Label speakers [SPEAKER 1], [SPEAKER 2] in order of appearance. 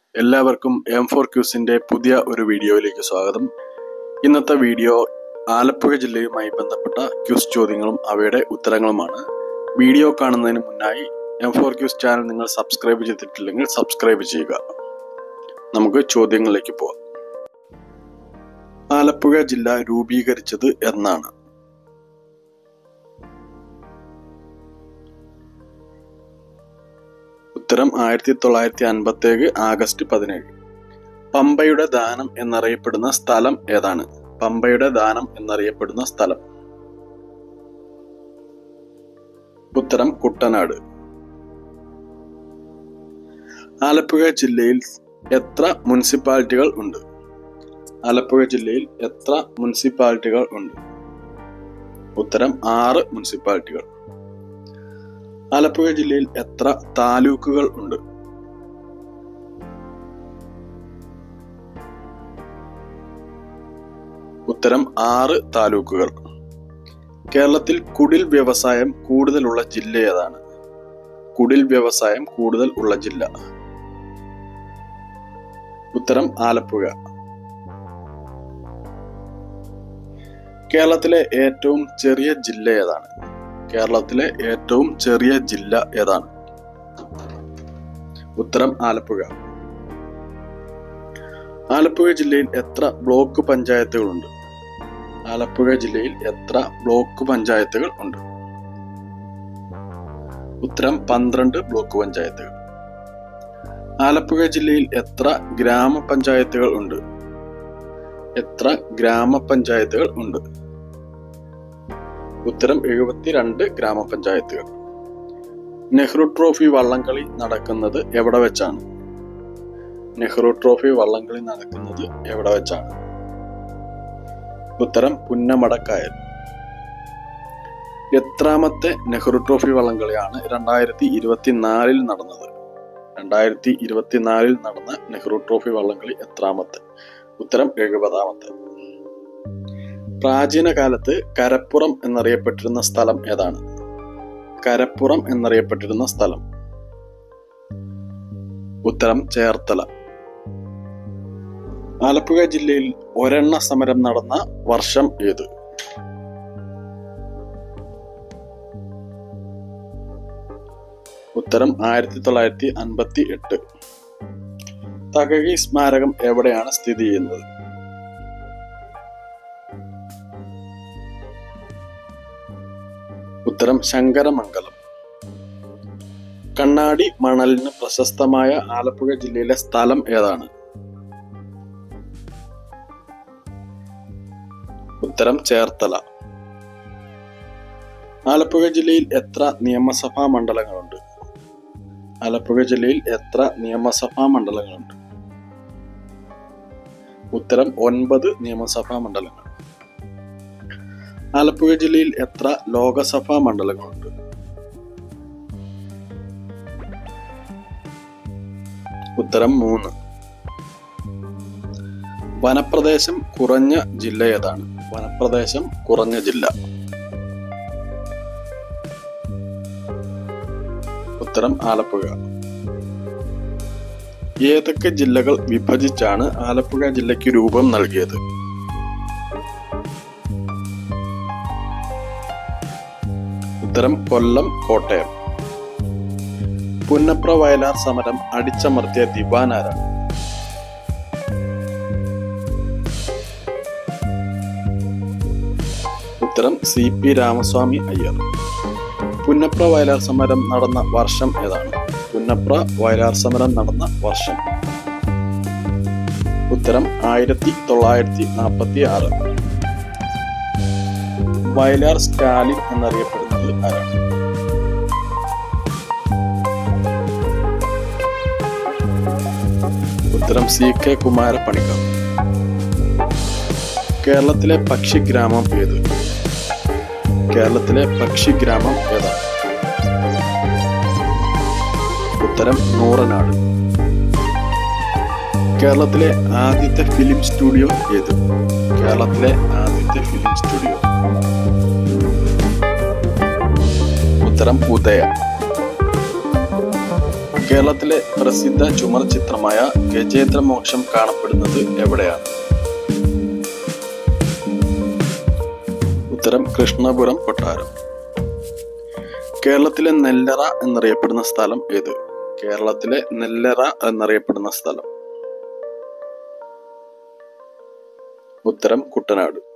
[SPEAKER 1] എല്ലാവർക്കും M4 ക്യൂസിൻ്റെ പുതിയ ഒരു വീഡിയോയിലേക്ക് സ്വാഗതം. ഇന്നത്തെ വീഡിയോ ആലപ്പുഴ ജില്ലയുമായി ബന്ധപ്പെട്ട ക്യൂസ് ചോദ്യങ്ങളും അവയുടെ ഉത്തരങ്ങളുമാണ്. വീഡിയോ കാണുന്നതിന് മുന്നായി M4 ക്യൂസ് ചാനൽ നിങ്ങൾ സബ്സ്ക്രൈബ് ചെയ്തിട്ടില്ലെങ്കിൽ സബ്സ്ക്രൈബ് ചെയ്യുക. നമുക്ക് ചോദ്യങ്ങളിലേക്ക് പോകാം. ആലപ്പുഴ ജില്ല രൂപീകരിച്ചത് എന്നാണ്? ഉത്തരം 1957 ആഗസ്റ്റ് 17. പമ്പയുടെ ദാനം എന്നറിയപ്പെടുന്ന സ്ഥലം ഏതാണ്? പമ്പയുടെ ദാനം എന്നറിയപ്പെടുന്ന സ്ഥലം. ഉത്തരം കുട്ടനാട്. ആലപ്പുഴ ജില്ലയിൽ എത്ര മുനിസിപ്പാലിറ്റികൾ ഉണ്ട്? ആലപ്പുഴ ജില്ലയിൽ എത്ര മുനിസിപ്പാലിറ്റികൾ ഉണ്ട്? ഉത്തരം 6 മുനിസിപ്പാലിറ്റികൾ. ആലപ്പുഴ ജില്ലയിൽ എത്ര താലൂക്കുകൾ ഉണ്ട്? ഉത്തരം 6 താലൂക്കുകൾ. കേരളത്തിൽ കുടിൽ വ്യവസായം കൂടുതലുള്ള ജില്ല ഏതാണ്? കുടിൽ വ്യവസായം കൂടുതൽ ഉള്ള ജില്ല. ഉത്തരം ആലപ്പുഴ. കേരളത്തിലെ ഏറ്റവും ചെറിയ ജില്ല ഏതാണ്? കേരളത്തിലെ ഏറ്റവും ചെറിയ ജില്ല ഏതാണ്? ഉത്തരം ആലപ്പുഴ. ആലപ്പുഴ ജില്ലയിൽ എത്ര ബ്ലോക്ക് പഞ്ചായത്തുകളുണ്ട്? ആലപ്പുഴ ജില്ലയിൽ എത്ര ബ്ലോക്ക് പഞ്ചായത്തുകൾ ഉണ്ട്? ഉത്തരം 12 ബ്ലോക്ക് പഞ്ചായത്തുകൾ. ആലപ്പുഴ ജില്ലയിൽ എത്ര ഗ്രാമപഞ്ചായത്തുകൾ ഉണ്ട്? എത്ര ഗ്രാമപഞ്ചായത്തുകൾ ഉണ്ട്? ഉത്തരം 72 ഗ്രാമപഞ്ചായത്തുകൾ. നെഹ്റു ട്രോഫി വള്ളംകളി നടക്കുന്നത് എവിടെ വെച്ചാണ്? നെഹ്റു ട്രോഫി വള്ളംകളി നടക്കുന്നത് എവിടെ വെച്ചാണ്? ഉത്തരം പുന്നമടക്കായൽ. എത്രാമത്തെ നെഹ്റു ട്രോഫി വള്ളംകളിയാണ് 2024 നടന്നത്? 2024 നടന്ന നെഹ്റു ട്രോഫി വള്ളംകളി എത്രാമത്തെ? ഉത്തരം 70ാമത്തെ. പ്രാചീന കാലത്ത് കരപ്പുറം എന്നറിയപ്പെട്ടിരുന്ന സ്ഥലം ഏതാണ്? കരപ്പുറം എന്നറിയപ്പെട്ടിരുന്ന സ്ഥലം. ഉത്തരം ചേർത്തല. ആലപ്പുഴ ജില്ലയിൽ ഒരെണ്ണ സമരം നടന്ന വർഷം ഏത്? ഉത്തരം 1958. തകഴി സ്മാരകം എവിടെയാണ് സ്ഥിതി ചെയ്യുന്നത്? ഉത്തരം ശങ്കരമംഗലം. കണ്ണാടി മണലിന് പ്രശസ്തമായ ആലപ്പുഴ ജില്ലയിലെ സ്ഥലം ഏതാണ്? ഉത്തരം ചേർത്തല. ആലപ്പുഴ ജില്ലയിൽ എത്ര നിയമസഭാ മണ്ഡലങ്ങളുണ്ട്? ആലപ്പുഴ ജില്ലയിൽ എത്ര നിയമസഭാ മണ്ഡലങ്ങളുണ്ട്? ഉത്തരം 9 നിയമസഭാ മണ്ഡലങ്ങൾ. ആലപ്പുഴ ജില്ലയിൽ എത്ര ലോകസഭാ മണ്ഡലങ്ങളുണ്ട്? ഉത്തരം 3. വനപ്രദേശം കുറഞ്ഞ ജില്ല ഏതാണ്? വനപ്രദേശം കുറഞ്ഞ ജില്ല. ഉത്തരം ആലപ്പുഴ. ഏതൊക്കെ ജില്ലകൾ വിഭജിച്ചാണ് ആലപ്പുഴ ജില്ലയ്ക്ക് രൂപം നൽകിയത്? ഉത്തരം കൊല്ലം, കോട്ടയം. പുന്നപ്ര വയലാർ സമരം അടിച്ചമർത്തിയ ദിവാൻ ആരാണ്? ഉത്തരം CP രാമസ്വാമി അയ്യർ. പുന്നപ്ര വയലാർ സമരം നടന്ന വർഷം ഏതാണ്? പുന്നപ്ര വയലാർ സമരം നടന്ന വർഷം. ഉത്തരം 1946. വയലാർ സ്റ്റാലിൻ എന്നറിയപ്പെടുന്നത് ആരാണ്? ഉത്തരം CK കുമാരപ്പണിക്കർ. കേരളത്തിലെ പക്ഷിഗ്രാമം ഏത്? കേരളത്തിലെ പക്ഷിഗ്രാമം ഏതാണ്? ഉത്തരം നൂറനാട്. കേരളത്തിലെ ആദ്യത്തെ ഫിലിം സ്റ്റുഡിയോ ഏത്? കേരളത്തിലെ ആദ്യത്തെ ഫിലിം സ്റ്റുഡിയോ. ഉത്തരം ഉദയ. കേരളത്തിലെ പ്രസിദ്ധ ചുമർ ചിത്രമായ ഗജേന്ദ്രമോക്ഷം കാണപ്പെടുന്നത് എവിടെയാണ്? ഉത്തരം കൃഷ്ണപുരം കൊട്ടാരം. കേരളത്തിലെ നെല്ലറ എന്നറിയപ്പെടുന്ന സ്ഥലം ഏത്? കേരളത്തിലെ നെല്ലറ എന്നറിയപ്പെടുന്ന സ്ഥലം. ഉത്തരം കുട്ടനാട്.